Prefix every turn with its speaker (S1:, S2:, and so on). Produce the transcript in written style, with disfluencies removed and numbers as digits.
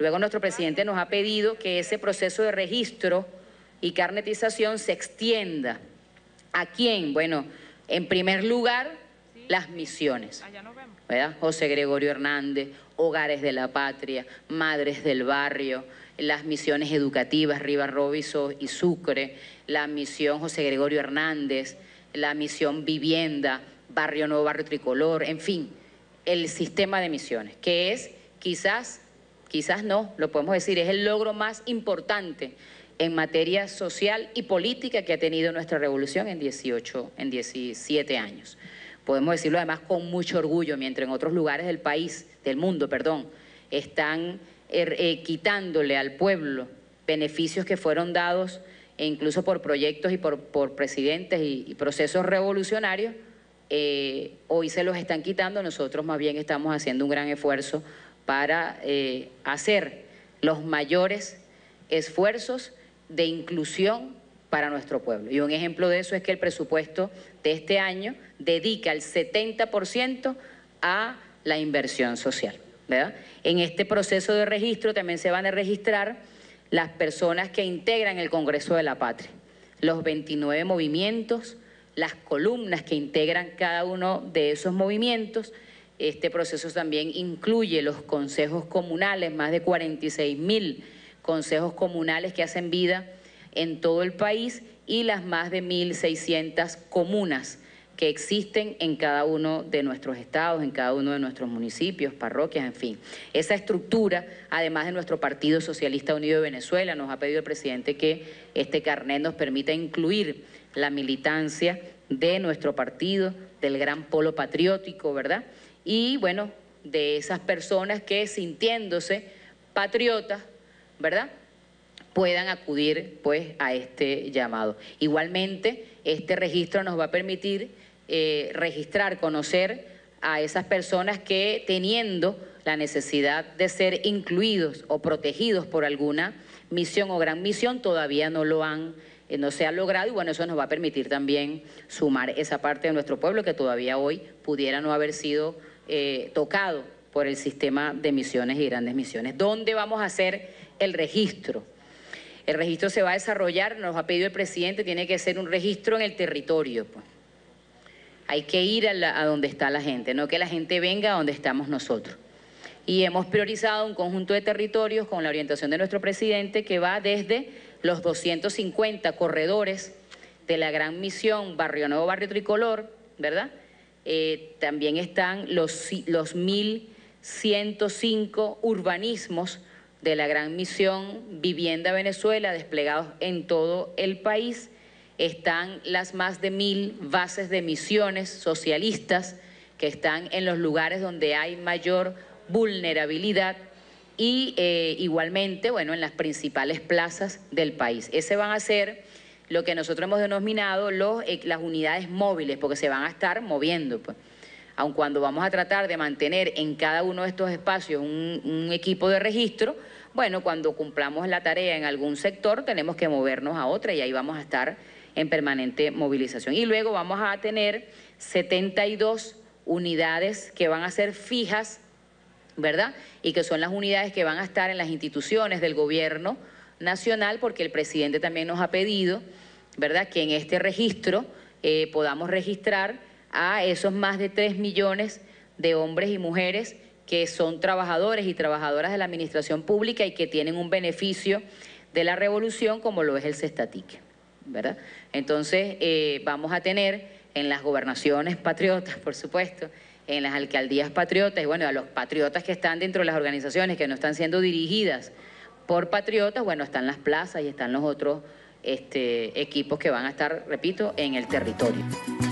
S1: Luego nuestro presidente nos ha pedido que ese proceso de registro y carnetización se extienda. ¿A quién? Bueno, en primer lugar, las misiones, ¿verdad? José Gregorio Hernández, Hogares de la Patria, Madres del Barrio, las misiones educativas, Rivas Roviso y Sucre, la misión José Gregorio Hernández, la misión Vivienda, Barrio Nuevo, Barrio Tricolor, en fin, el sistema de misiones, que es quizás no, lo podemos decir, es el logro más importante en materia social y política que ha tenido nuestra revolución en 17 años. Podemos decirlo además con mucho orgullo, mientras en otros lugares del mundo, están quitándole al pueblo beneficios que fueron dados e incluso por proyectos y por presidentes y procesos revolucionarios, hoy se los están quitando. Nosotros más bien estamos haciendo un gran esfuerzo para hacer los mayores esfuerzos de inclusión para nuestro pueblo. Y un ejemplo de eso es que el presupuesto de este año dedica el 70% a la inversión social, ¿verdad? En este proceso de registro también se van a registrar las personas que integran el Congreso de la Patria, los 29 movimientos, las columnas que integran cada uno de esos movimientos. Este proceso también incluye los consejos comunales, más de 46.000 consejos comunales que hacen vida en todo el país y las más de 1.600 comunas que existen en cada uno de nuestros estados, en cada uno de nuestros municipios, parroquias, en fin. Esa estructura, además de nuestro Partido Socialista Unido de Venezuela, nos ha pedido el presidente que este carnet nos permita incluir la militancia de nuestro partido, del gran polo patriótico, ¿verdad? Y bueno, de esas personas que sintiéndose patriotas, ¿verdad?, puedan acudir pues a este llamado. Igualmente, este registro nos va a permitir registrar, conocer a esas personas que, teniendo la necesidad de ser incluidos o protegidos por alguna misión o gran misión, todavía no se ha logrado, y bueno, eso nos va a permitir también sumar esa parte de nuestro pueblo que todavía hoy pudiera no haber sido tocado por el sistema de misiones y grandes misiones. ¿Dónde vamos a hacer el registro? El registro se va a desarrollar, nos ha pedido el presidente, tiene que ser un registro en el territorio, pues. Hay que ir a donde está la gente, no que la gente venga a donde estamos nosotros. Y hemos priorizado un conjunto de territorios con la orientación de nuestro presidente que va desde los 250 corredores de la gran misión Barrio Nuevo, Barrio Tricolor, ¿verdad? También están los 1.105 urbanismos de la gran misión Vivienda Venezuela desplegados en todo el país. Están las más de 1.000 bases de misiones socialistas que están en los lugares donde hay mayor vulnerabilidad y igualmente, bueno, en las principales plazas del país. Ese van a ser lo que nosotros hemos denominado las unidades móviles, porque se van a estar moviendo, pues. Aun cuando vamos a tratar de mantener en cada uno de estos espacios un equipo de registro, bueno, cuando cumplamos la tarea en algún sector tenemos que movernos a otra y ahí vamos a estar en permanente movilización. Y luego vamos a tener 72 unidades que van a ser fijas, ¿verdad? Y que son las unidades que van a estar en las instituciones del gobierno nacional, porque el presidente también nos ha pedido, ¿verdad?, que en este registro podamos registrar a esos más de 3 millones de hombres y mujeres que son trabajadores y trabajadoras de la administración pública y que tienen un beneficio de la revolución como lo es el Cestatique, ¿verdad? Entonces vamos a tener en las gobernaciones patriotas, por supuesto, en las alcaldías patriotas y bueno, a los patriotas que están dentro de las organizaciones que no están siendo dirigidas por patriotas, bueno, están las plazas y están los otros equipos que van a estar, repito, en el territorio.